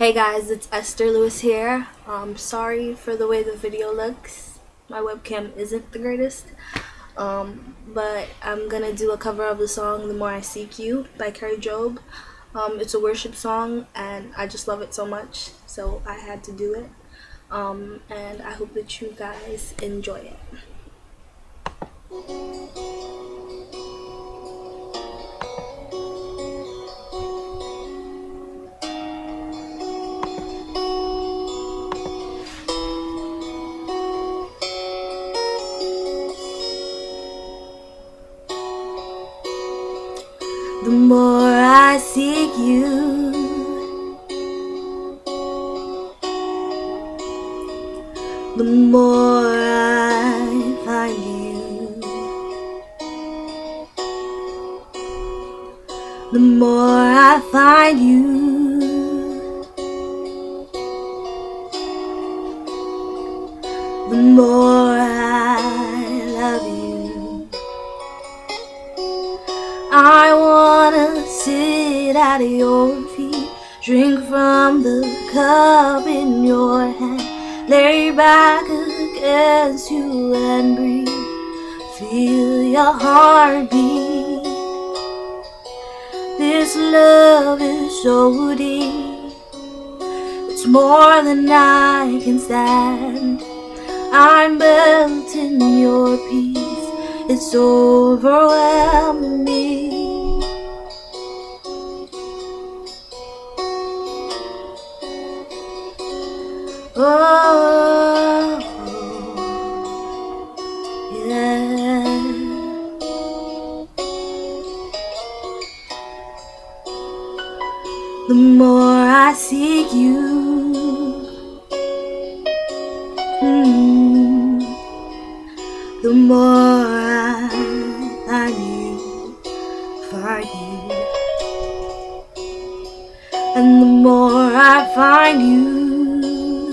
Hey guys, it's Esther Lewis here. Sorry for the way the video looks. My webcam isn't the greatest. But I'm gonna do a cover of the song The More I Seek You by Kari Jobe. It's a worship song and I just love it so much, so I had to do it. And I hope that you guys enjoy it. The more I seek you, the more I find you. The more I find you, the more I love you. I wanna sit at your feet, drink from the cup in your hand, lay back against you and breathe, feel your heartbeat. This love is so deep, it's more than I can stand. I'm built in your peace, it's overwhelming me. Oh, yeah. The more I seek you, the more I find you, and the more I find you,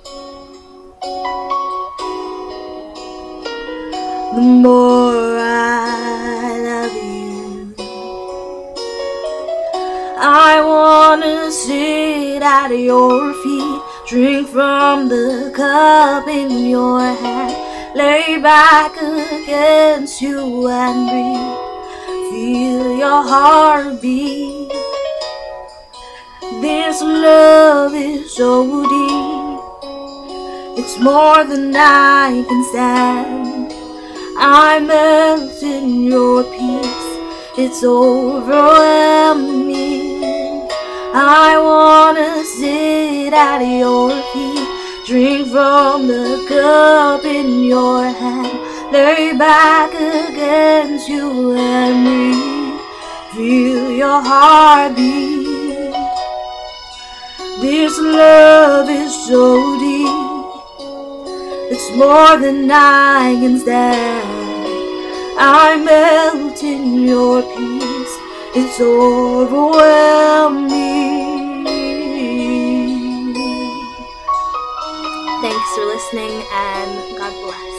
the more I love you. I wanna sit at your feet, drink from the cup in your hand, lay back against you and breathe, feel your heartbeat. This love is so deep, it's more than I can stand. I melt in your peace, it's overwhelming me. I wanna sit at your feet, drink from the cup in your hand, lay back against you and breathe, feel your heartbeat. This love is so deep, it's more than I can stand. I melt in your peace, it's overwhelming. Thanks for listening and God bless.